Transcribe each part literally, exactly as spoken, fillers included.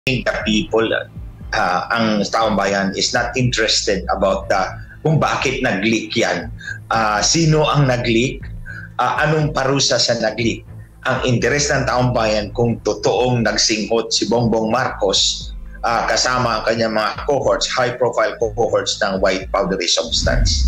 think the people, uh, ang taong bayan is not interested about the kung bakit nag-leak yan. Uh, sino ang nag-leak? Uh, anong parusa sa nag-leak? Ang interes ng taong bayan kung totoong nagsinghot si Bongbong Marcos uh, kasama ang kanyang mga cohorts, high-profile cohorts ng white powdery substance.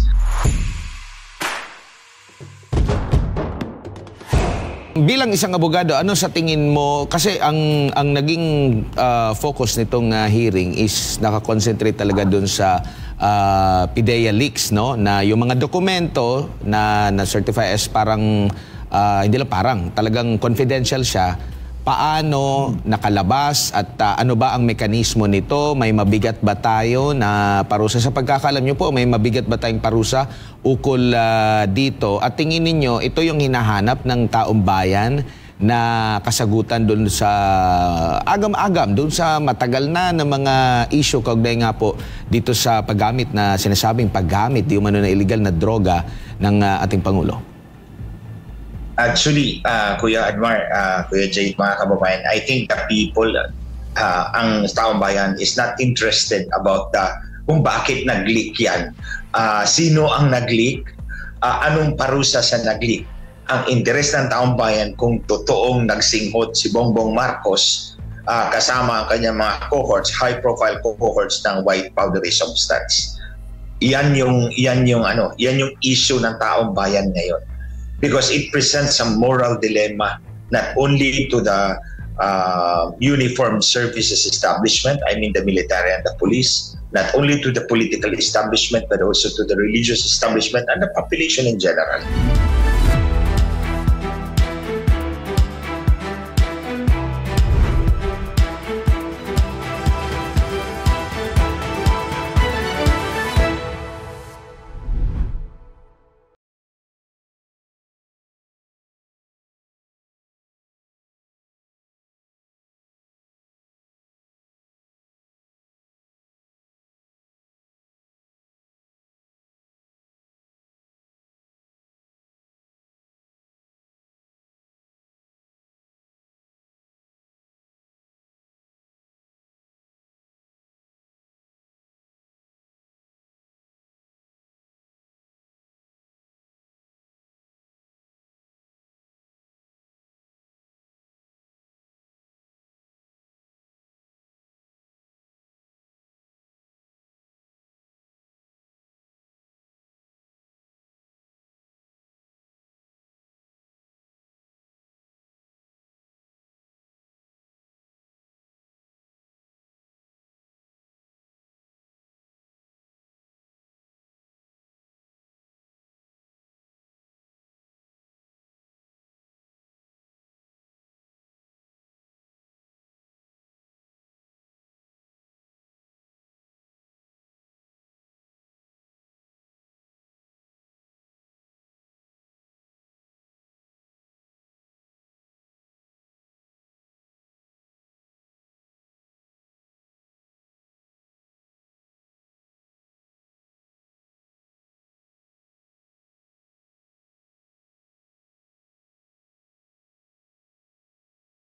Bilang isang abogado, ano sa tingin mo, kasi ang ang naging uh, focus nitong uh, hearing is nakakonsentrate talaga dun sa uh, PIDEA leaks, no? Na yung mga dokumento na na-certify as parang, uh, hindi lang parang, talagang confidential siya, paano nakalabas at uh, ano ba ang mekanismo nito? May mabigat ba tayo na parusa? Sa pagkakalam nyo po, may mabigat ba tayong parusa ukol uh, dito? At tingin ninyo, ito yung hinahanap ng taong bayan na kasagutan doon sa agam-agam, doon sa matagal na ng mga issue kaugnay nga po dito sa paggamit na sinasabing paggamit, di umano na illegal na droga ng uh, ating Pangulo? Actually, uh, Kuya Admar, uh, Kuya Jade, mga kababayan, I think the people, uh, ang taong bayan is not interested about the kung bakit nag-leak yan. Uh, sino ang nag-leak? Uh, anong parusa sa nag-leak? Ang interes ng taong bayan kung totoong nagsinghot si Bongbong Marcos uh, kasama ang kanyang mga cohorts, high-profile cohorts ng white powdery substance. Yan yung, yan yung, ano, yan yung issue ng taong bayan ngayon. Because it presents a moral dilemma not only to the uh, uniformed services establishment, I mean the military and the police, not only to the political establishment but also to the religious establishment and the population in general.